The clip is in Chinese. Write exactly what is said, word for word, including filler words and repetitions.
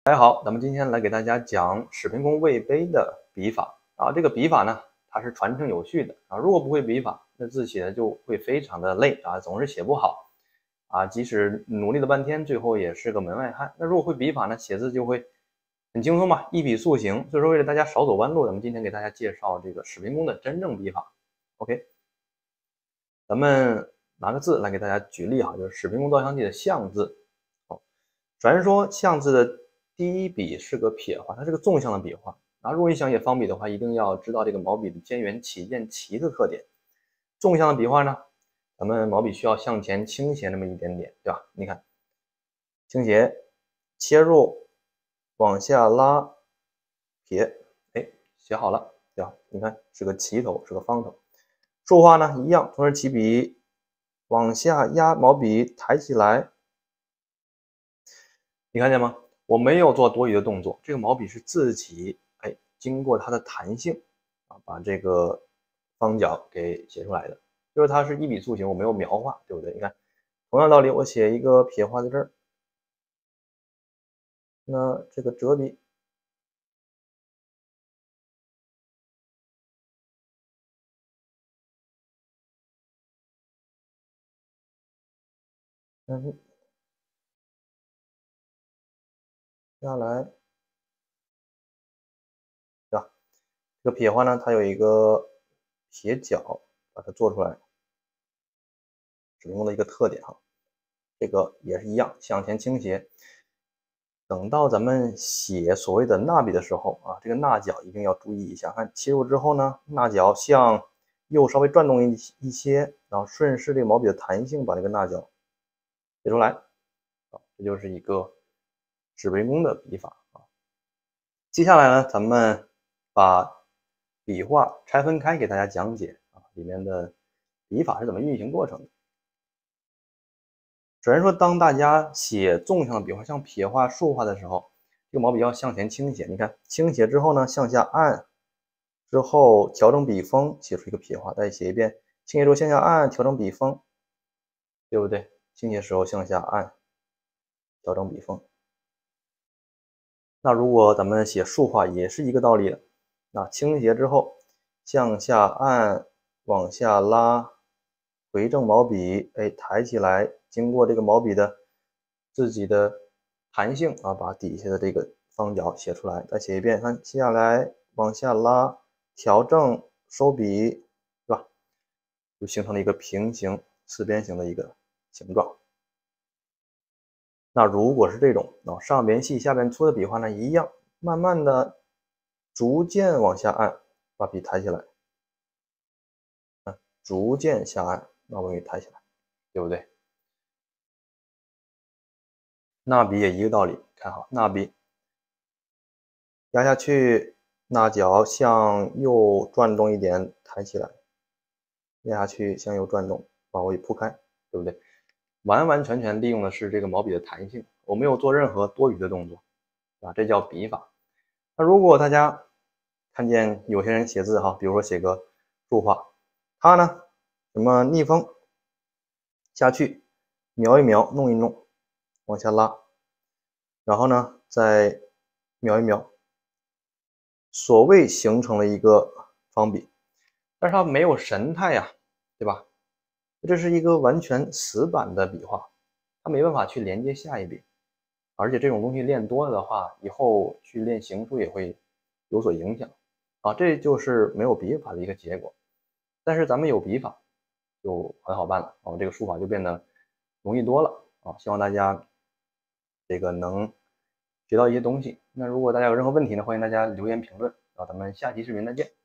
大家好，咱们今天来给大家讲史平公魏碑的笔法啊。这个笔法呢，它是传承有序的啊。如果不会笔法，那字写的就会非常的累啊，总是写不好啊。即使努力了半天，最后也是个门外汉。那如果会笔法呢，写字就会很轻松嘛，一笔速行。所以说，为了大家少走弯路，咱们今天给大家介绍这个史平公的真正笔法。OK， 咱们拿个字来给大家举例哈，就是《史平公造像记》的象字。哦，首先说象字的第一笔是个撇画，它是个纵向的笔画。然后如果你想写方笔的话，一定要知道这个毛笔的尖圆起渐齐的特点。纵向的笔画呢，咱们毛笔需要向前倾斜那么一点点，对吧？你看，倾斜、切入、往下拉、撇，哎，写好了，对吧？你看是个齐头，是个方头。竖画呢一样，同时起笔，往下压毛笔抬起来，你看见吗？我没有做多余的动作，这个毛笔是自己哎经过它的弹性啊，把这个方角给写出来的，就是它是一笔速行，我没有描画，对不对？你看，同样道理，我写一个撇画在这儿，那这个折笔，嗯，下来，对吧？这个撇画呢，它有一个撇角，把它做出来，使用的一个特点哈。这个也是一样，向前倾斜。等到咱们写所谓的捺笔的时候啊，这个捺角一定要注意一下。看切入之后呢，捺角向右稍微转动一一些，然后顺势这个毛笔的弹性把这个捺角写出来。啊，这就是一个史平公的笔法啊。接下来呢，咱们把笔画拆分开给大家讲解啊，里面的笔法是怎么运行过程的。首先说，当大家写纵向的笔画，像撇画、竖画的时候，这个毛笔要向前倾斜。你看，倾斜之后呢，向下按，之后调整笔锋，写出一个撇画。再写一遍，倾斜之后向下按，调整笔锋，对不对？倾斜时候向下按，调整笔锋。那如果咱们写竖画，也是一个道理的。那倾斜之后向下按，往下拉，回正毛笔，哎，抬起来。经过这个毛笔的自己的弹性啊，把底下的这个方角写出来。再写一遍，看接下来往下拉，调正收笔，对吧？就形成了一个平行四边形的一个形状。那如果是这种啊，上边细下边粗的笔画呢，一样，慢慢的逐渐往下按，把笔抬起来，啊，逐渐下按，把笔抬起来，对不对？捺笔也一个道理，看好捺笔，压下去，捺角向右转动一点，抬起来，压下去，向右转动，把毛笔铺开，对不对？完完全全利用的是这个毛笔的弹性，我没有做任何多余的动作，啊，这叫笔法。那如果大家看见有些人写字哈，比如说写个竖画，他呢什么逆锋下去，描一描，弄一弄，往下拉，然后呢再描一描，所谓形成了一个方笔，但是它没有神态呀，对吧？这是一个完全死板的笔画，它没办法去连接下一笔，而且这种东西练多了的话，以后去练行书也会有所影响啊，这就是没有笔法的一个结果。但是咱们有笔法，就很好办了啊，这个书法就变得容易多了啊。希望大家这个能学到一些东西。那如果大家有任何问题呢，欢迎大家留言评论啊，咱们下期视频再见。